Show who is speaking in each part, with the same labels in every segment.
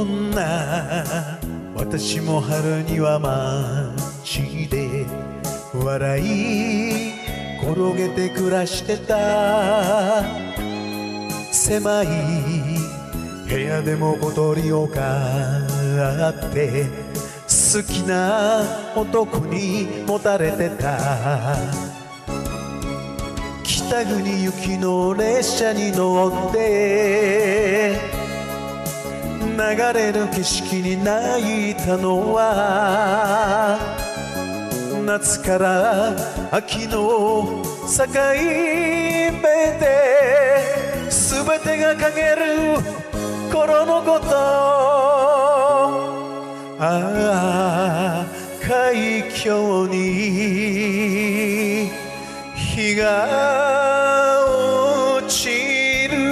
Speaker 1: 女私も春には街で笑い転げて暮らしてた狭い部屋でも小鳥を飼って好きな男にもたれてた北国行きの列車に乗って流れる景色に泣いたのは夏から秋の境目で全てが陰る頃のことああ海峡に日が落ちる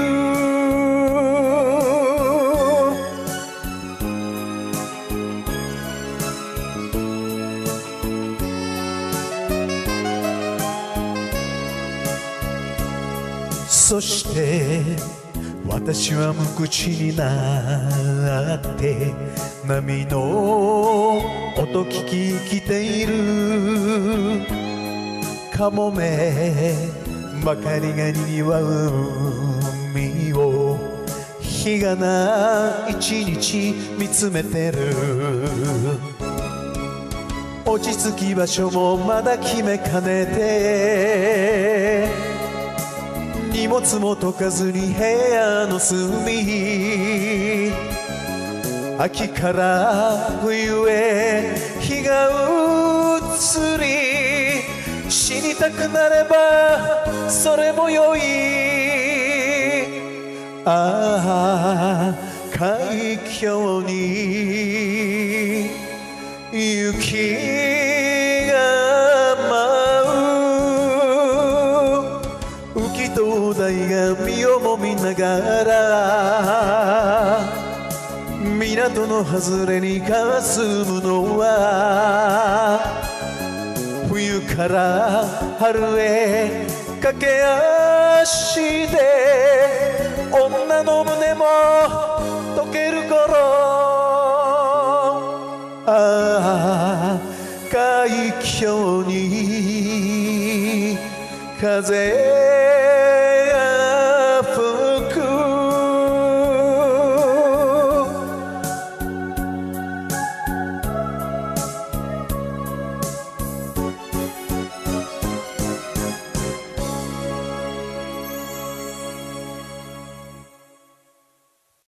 Speaker 1: そして私は無口になって波の音聞き生きているカモメばかりがにわう海を日がな一日見つめてる落ち着き場所もまだ決めかねて荷物も解かずに部屋の隅秋から冬へ日が移り死にたくなればそれもよいああ海峡に雪が舞う浮き灯台が身をもみながら港の外れにかすむのは冬から春へ駆け足で女の胸も溶ける頃ああ海峡に風